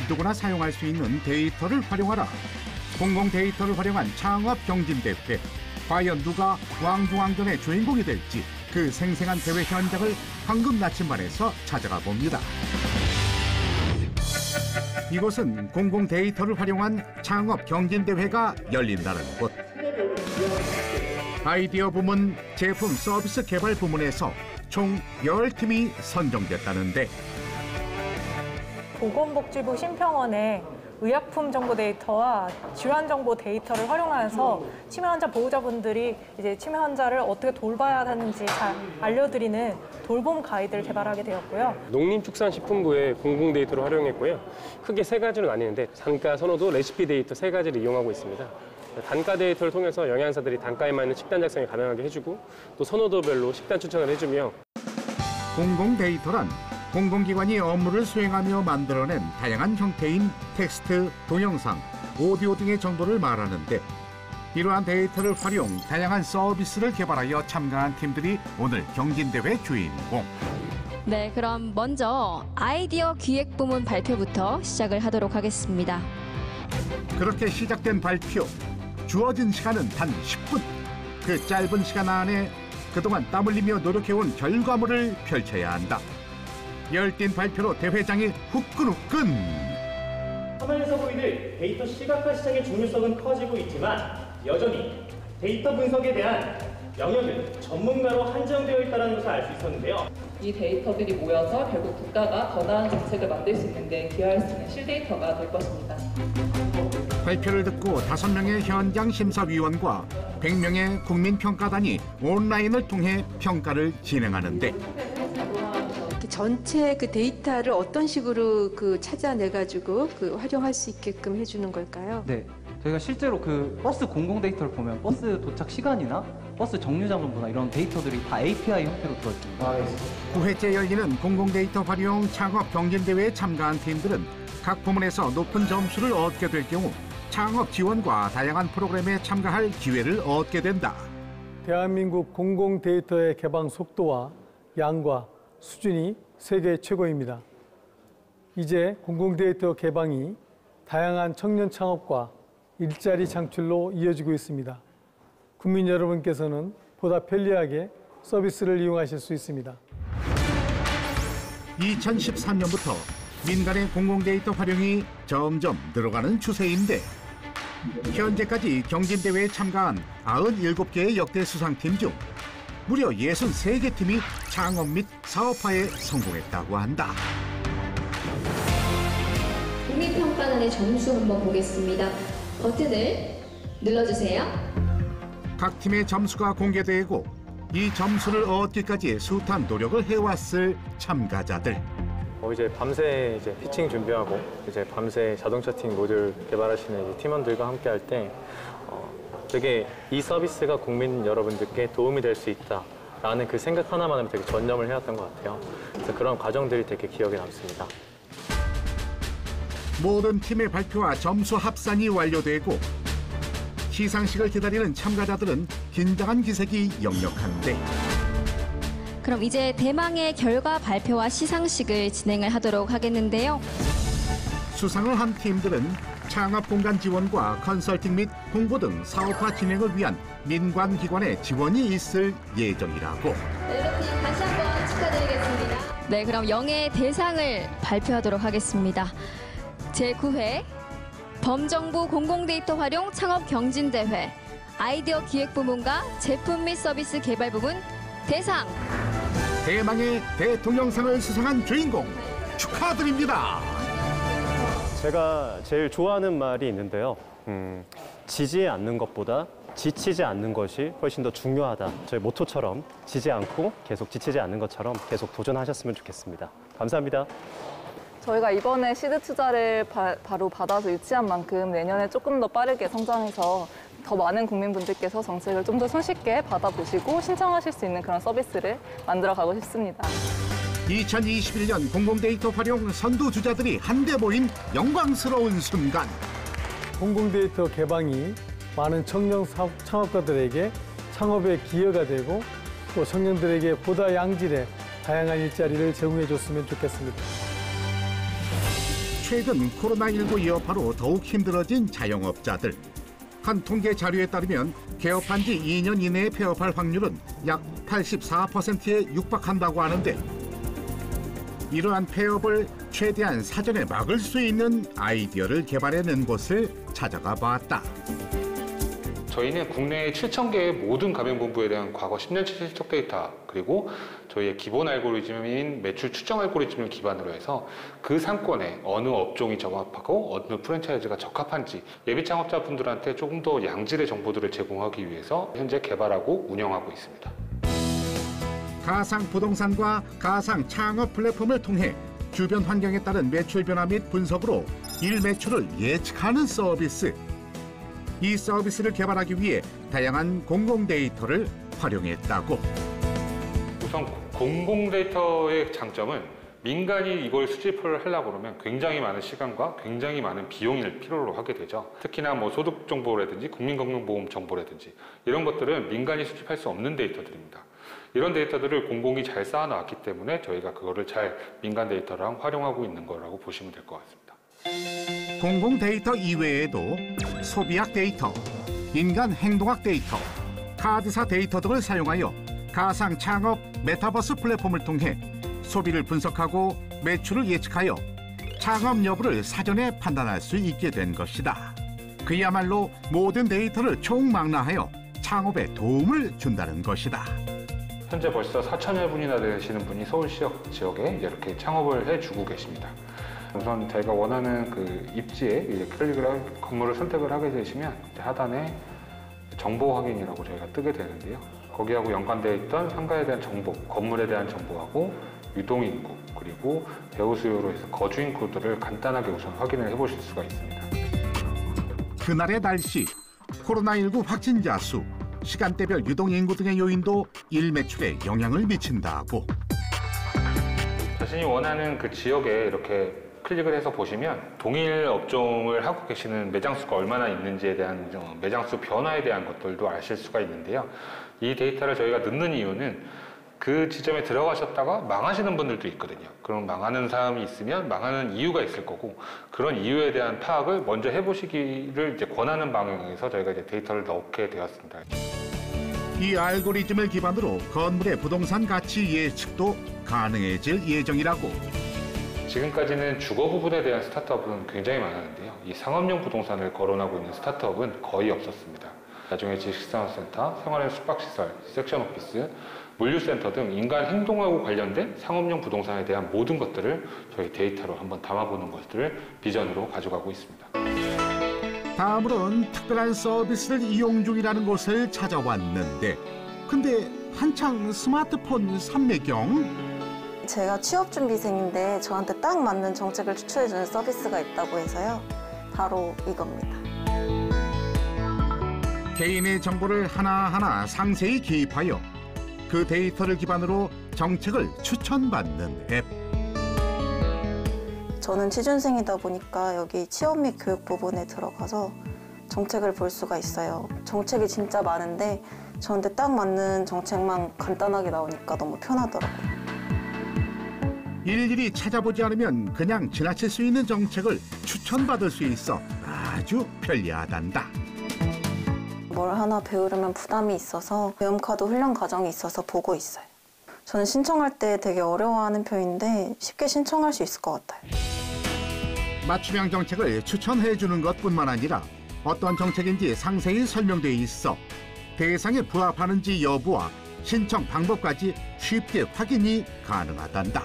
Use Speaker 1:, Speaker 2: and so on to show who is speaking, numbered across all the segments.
Speaker 1: 누구나 사용할 수 있는 데이터를 활용하라. 공공 데이터를 활용한 창업 경진대회. 과연 누가 왕중왕전의 주인공이 될지 그 생생한 대회 현장을 황금 나침반에서 찾아가 봅니다. 이곳은 공공 데이터를 활용한 창업 경진대회가 열린다는 곳. 아이디어 부문, 제품 서비스 개발 부문에서 총 10팀이 선정됐다는데
Speaker 2: 보건복지부 심평원의 의약품 정보 데이터와 질환 정보 데이터를 활용하여서 치매 환자 보호자분들이 이제 치매 환자를 어떻게 돌봐야 하는지 잘 알려드리는 돌봄 가이드를 개발하게 되었고요.
Speaker 3: 농림축산식품부의 공공 데이터를 활용했고요. 크게 세 가지로 나뉘는데 단가, 선호도, 레시피 데이터 세 가지를 이용하고 있습니다. 단가 데이터를 통해서 영양사들이 단가에 맞는 식단 작성을 가능하게 해주고 또 선호도별로 식단 추천을 해주며
Speaker 1: 공공 데이터란 공공기관이 업무를 수행하며 만들어낸 다양한 형태인 텍스트, 동영상, 오디오 등의 정보를 말하는데 이러한 데이터를 활용 다양한 서비스를 개발하여 참가한 팀들이 오늘 경진대회 주인공.
Speaker 4: 네, 그럼 먼저 아이디어 기획 부문 발표부터 시작을 하도록 하겠습니다.
Speaker 1: 그렇게 시작된 발표. 주어진 시간은 단 10분. 그 짧은 시간 안에 그동안 땀 흘리며 노력해온 결과물을 펼쳐야 한다. 열띤 발표로 대회장이 후끈후끈.
Speaker 5: 화면에서 보이는 데이터 시각화 시장의 중요성은 커지고 있지만 여전히 데이터 분석에 대한 영역은 전문가로 한정되어 있다는 것을 알 수 있었는데요.
Speaker 6: 이 데이터들이 모여서 결국 국가가 더 나은 정책을 만들 수 있는 데 기여할 수 있는 실데이터가 될 것입니다.
Speaker 1: 발표를 듣고 5명의 현장 심사위원과 100명의 국민평가단이 온라인을 통해 평가를 진행하는데
Speaker 7: 전체 그 데이터를 어떤 식으로 찾아내가지고 활용할 수 있게끔 해주는 걸까요?
Speaker 8: 네, 저희가 실제로 버스 공공 데이터를 보면 버스 도착 시간이나 버스 정류장 정보나 이런 데이터들이 다 API 형태로 들어있습니다.
Speaker 1: 9회째 열리는 공공 데이터 활용 창업 경진대회에 참가한 팀들은 각 부문에서 높은 점수를 얻게 될 경우 창업 지원과 다양한 프로그램에 참가할 기회를 얻게 된다.
Speaker 9: 대한민국 공공 데이터의 개방 속도와 양과 수준이 세계 최고입니다. 이제 공공 데이터 개방이 다양한 청년 창업과 일자리 창출로 이어지고 있습니다. 국민 여러분께서는 보다 편리하게 서비스를 이용하실 수 있습니다.
Speaker 1: 2013년부터 민간의 공공 데이터 활용이 점점 늘어가는 추세인데 현재까지 경진대회에 참가한 97개의 역대 수상팀 중 무려 63개 팀이 창업 및 사업화에 성공했다고 한다.
Speaker 10: 국민평가단의 점수 한번 보겠습니다. 버튼을 눌러주세요.
Speaker 1: 각 팀의 점수가 공개되고 이 점수를 얻기까지 숱한 노력을 해왔을 참가자들.
Speaker 11: 이제 밤새 피칭 준비하고 밤새 자동차 팀 모듈 개발하시는 팀원들과 함께 할 때 되게 이 서비스가 국민 여러분들께 도움이 될 수 있다라는 그 생각 하나만으로 되게 전념을 해왔던 것 같아요. 그래서 그런 과정들이 되게 기억에 남습니다.
Speaker 1: 모든 팀의 발표와 점수 합산이 완료되고 시상식을 기다리는 참가자들은 긴장한 기색이 역력한데
Speaker 4: 그럼 이제 대망의 결과 발표와 시상식을 진행을 하도록 하겠는데요.
Speaker 1: 수상을 한 팀들은 창업 공간 지원과 컨설팅 및 홍보 등 사업화 진행을 위한 민관기관의 지원이 있을 예정이라고.
Speaker 10: 네, 이렇게 다시 한번 축하드리겠습니다.
Speaker 4: 네, 그럼 영예의 대상을 발표하도록 하겠습니다. 제9회 범정부 공공데이터 활용 창업 경진대회 아이디어 기획부문과 제품 및 서비스 개발 부문 대상
Speaker 1: 대망의 대통령상을 수상한 주인공 축하드립니다.
Speaker 11: 제가 제일 좋아하는 말이 있는데요. 지지 않는 것보다 지치지 않는 것이 훨씬 더 중요하다. 저희 모토처럼 지지 않고 계속 지치지 않는 것처럼 계속 도전하셨으면 좋겠습니다. 감사합니다.
Speaker 6: 저희가 이번에 시드 투자를 바로 받아서 유치한 만큼 내년에 조금 더 빠르게 성장해서 더 많은 국민분들께서 정책을 좀 더 손쉽게 받아보시고 신청하실 수 있는 그런 서비스를 만들어가고 싶습니다.
Speaker 1: 2021년 공공데이터 활용 선두주자들이 한데 모인 영광스러운 순간.
Speaker 9: 공공데이터 개방이 많은 청년 창업가들에게 창업의 기여가 되고 또 청년들에게 보다 양질의 다양한 일자리를 제공해 줬으면 좋겠습니다.
Speaker 1: 최근 코로나19 여파로 더욱 힘들어진 자영업자들. 한 통계 자료에 따르면 개업한 지 2년 이내에 폐업할 확률은 약 84%에 육박한다고 하는데 이러한 폐업을 최대한 사전에 막을 수 있는 아이디어를 개발해낸 곳을 찾아가 봤다.
Speaker 12: 저희는 국내 7,000개의 모든 가맹본부에 대한 과거 10년치 실적 데이터 그리고 저희의 기본 알고리즘인 매출 추정 알고리즘을 기반으로 해서 그 상권에 어느 업종이 적합하고 어느 프랜차이즈가 적합한지 예비 창업자분들한테 조금 더 양질의 정보들을 제공하기 위해서 현재 개발하고 운영하고 있습니다.
Speaker 1: 가상 부동산과 가상 창업 플랫폼을 통해 주변 환경에 따른 매출 변화 및 분석으로 일 매출을 예측하는 서비스. 이 서비스를 개발하기 위해 다양한 공공 데이터를 활용했다고.
Speaker 12: 우선 공공 데이터의 장점은 민간이 이걸 수집을 하려고 그러면 굉장히 많은 시간과 굉장히 많은 비용을 필요로 하게 되죠. 특히나 뭐 소득 정보라든지 국민건강보험 정보라든지 이런 것들은 민간이 수집할 수 없는 데이터들입니다. 이런 데이터들을 공공이 잘 쌓아놨기 때문에 저희가 그거를 잘 민간 데이터랑 활용하고 있는 거라고 보시면 될 것 같습니다.
Speaker 1: 공공 데이터 이외에도 소비학 데이터, 인간 행동학 데이터, 카드사 데이터 등을 사용하여 가상 창업 메타버스 플랫폼을 통해 소비를 분석하고 매출을 예측하여 창업 여부를 사전에 판단할 수 있게 된 것이다. 그야말로 모든 데이터를 총망라하여 창업에 도움을 준다는 것이다.
Speaker 12: 현재 벌써 4,000여 분이나 되시는 분이 서울 지역에 이렇게 창업을 해주고 계십니다. 우선 저희가 원하는 그 입지에 건물을 선택을 하게 되시면 하단에 정보 확인이라고 저희가 뜨게 되는데요. 거기하고 연관되어 있던 상가에 대한 정보, 건물에 대한 정보하고 유동인구, 그리고 배우 수요로 해서 거주 인구들을 간단하게 우선 확인을 해보실 수가 있습니다.
Speaker 1: 그날의 날씨, 코로나19 확진자 수, 시간대별 유동인구 등의 요인도 일 매출에 영향을 미친다고.
Speaker 12: 자신이 원하는 그 지역에 이렇게 클릭을 해서 보시면 동일 업종을 하고 계시는 매장수가 얼마나 있는지에 대한 매장수 변화에 대한 것들도 아실 수가 있는데요. 이 데이터를 저희가 넣는 이유는 그 지점에 들어가셨다가 망하시는 분들도 있거든요. 그럼 망하는 사람이 있으면 망하는 이유가 있을 거고 그런 이유에 대한 파악을 먼저 해보시기를 이제 권하는 방향에서 저희가 이제 데이터를 넣게 되었습니다.
Speaker 1: 이 알고리즘을 기반으로 건물의 부동산 가치 예측도 가능해질 예정이라고.
Speaker 12: 지금까지는 주거 부분에 대한 스타트업은 굉장히 많았는데요. 이 상업용 부동산을 거론하고 있는 스타트업은 거의 없었습니다. 나중에 지식산업센터, 생활의 숙박시설, 섹션 오피스, 물류센터 등 인간 행동하고 관련된 상업용 부동산에 대한 모든 것들을 저희 데이터로 한번 담아보는 것들을 비전으로 가져가고 있습니다.
Speaker 1: 다음으로는 특별한 서비스를 이용 중이라는 곳을 찾아왔는데 근데 한창 스마트폰 산매경?
Speaker 13: 제가 취업준비생인데 저한테 딱 맞는 정책을 추천해주는 서비스가 있다고 해서요. 바로 이겁니다.
Speaker 1: 개인의 정보를 하나하나 상세히 기입하여 그 데이터를 기반으로 정책을 추천받는 앱.
Speaker 13: 저는 취준생이다 보니까 여기 취업 및 교육 부분에 들어가서 정책을 볼 수가 있어요. 정책이 진짜 많은데 저한테 딱 맞는 정책만 간단하게 나오니까 너무 편하더라고요.
Speaker 1: 일일이 찾아보지 않으면 그냥 지나칠 수 있는 정책을 추천받을 수 있어 아주 편리하단다.
Speaker 13: 뭘 하나 배우려면 부담이 있어서 배움카드 훈련 과정이 있어서 보고 있어요. 저는 신청할 때 되게 어려워하는 편인데 쉽게 신청할 수 있을 것 같아요.
Speaker 1: 맞춤형 정책을 추천해주는 것뿐만 아니라 어떤 정책인지 상세히 설명돼 있어 대상에 부합하는지 여부와 신청 방법까지 쉽게 확인이 가능하단다.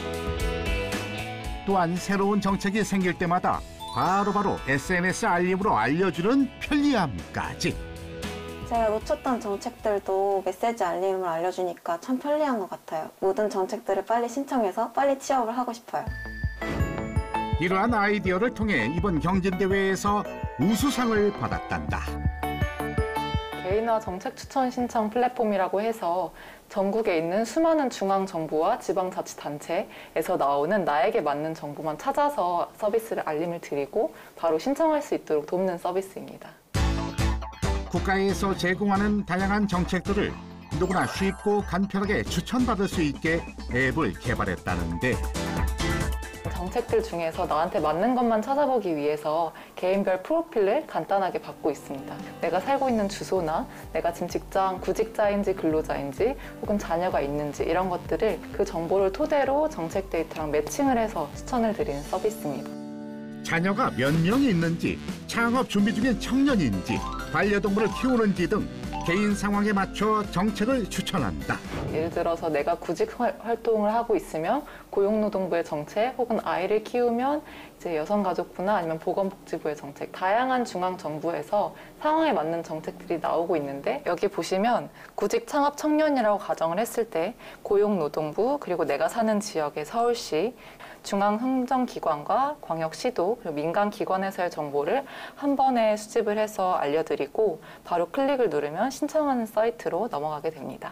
Speaker 1: 또한 새로운 정책이 생길 때마다 바로바로 SNS 알림으로 알려주는 편리함까지.
Speaker 13: 제가 놓쳤던 정책들도 메시지 알림을 알려주니까 참 편리한 것 같아요. 모든 정책들을 빨리 신청해서 빨리 취업을 하고 싶어요.
Speaker 1: 이러한 아이디어를 통해 이번 경진대회에서 우수상을 받았단다.
Speaker 6: 개인화 정책 추천 신청 플랫폼이라고 해서 전국에 있는 수많은 중앙정부와 지방자치단체에서 나오는 나에게 맞는 정보만 찾아서 서비스를 알림을 드리고 바로 신청할 수 있도록 돕는 서비스입니다.
Speaker 1: 국가에서 제공하는 다양한 정책들을 누구나 쉽고 간편하게 추천받을 수 있게 앱을 개발했다는데
Speaker 6: 정책들 중에서 나한테 맞는 것만 찾아보기 위해서 개인별 프로필을 간단하게 받고 있습니다. 내가 살고 있는 주소나 내가 지금 직장, 구직자인지 근로자인지 혹은 자녀가 있는지 이런 것들을 그 정보를 토대로 정책 데이터랑 매칭을 해서 추천을 드리는 서비스입니다.
Speaker 1: 자녀가 몇 명이 있는지, 창업 준비 중인 청년인지, 반려동물을 키우는지 등 개인 상황에 맞춰 정책을 추천한다.
Speaker 6: 예를 들어서 내가 구직 활동을 하고 있으면 고용노동부의 정책, 혹은 아이를 키우면 이제 여성가족부나 아니면 보건복지부의 정책, 다양한 중앙정부에서 상황에 맞는 정책들이 나오고 있는데, 여기 보시면 구직 창업 청년이라고 가정을 했을 때 고용노동부, 그리고 내가 사는 지역의 서울시, 중앙행정기관과 광역시도, 그리고 민간기관에서의 정보를 한 번에 수집을 해서 알려드리고 바로 클릭을 누르면 신청하는 사이트로 넘어가게 됩니다.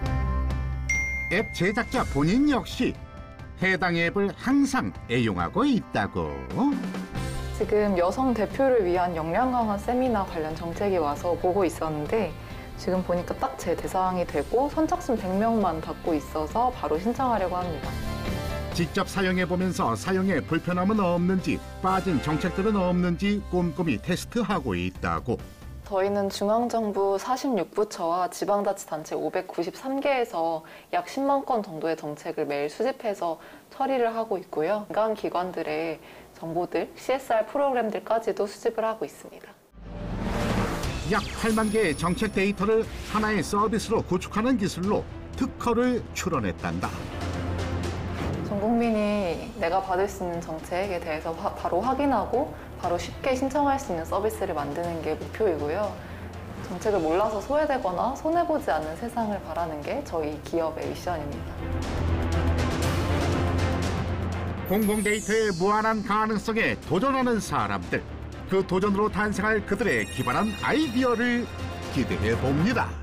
Speaker 1: 앱 제작자 본인 역시 해당 앱을 항상 애용하고 있다고.
Speaker 6: 지금 여성 대표를 위한 역량 강화 세미나 관련 정책이 와서 보고 있었는데, 지금 보니까 딱 제 대상이 되고 선착순 100명만 받고 있어서 바로 신청하려고 합니다.
Speaker 1: 직접 사용해보면서 사용에 불편함은 없는지, 빠진 정책들은 없는지 꼼꼼히 테스트하고 있다고.
Speaker 6: 저희는 중앙정부 46부처와 지방자치단체 593개에서 약 10만 건 정도의 정책을 매일 수집해서 처리를 하고 있고요. 민간 기관들의 정보들, CSR 프로그램들까지도 수집을 하고 있습니다.
Speaker 1: 약 8만 개의 정책 데이터를 하나의 서비스로 구축하는 기술로 특허를 출원했단다.
Speaker 6: 전 국민이 내가 받을 수 있는 정책에 대해서 바로 확인하고 바로 쉽게 신청할 수 있는 서비스를 만드는 게 목표이고요. 정책을 몰라서 소외되거나 손해보지 않는 세상을 바라는 게 저희 기업의 미션입니다.
Speaker 1: 공공데이터의 무한한 가능성에 도전하는 사람들, 그 도전으로 탄생할 그들의 기발한 아이디어를 기대해 봅니다.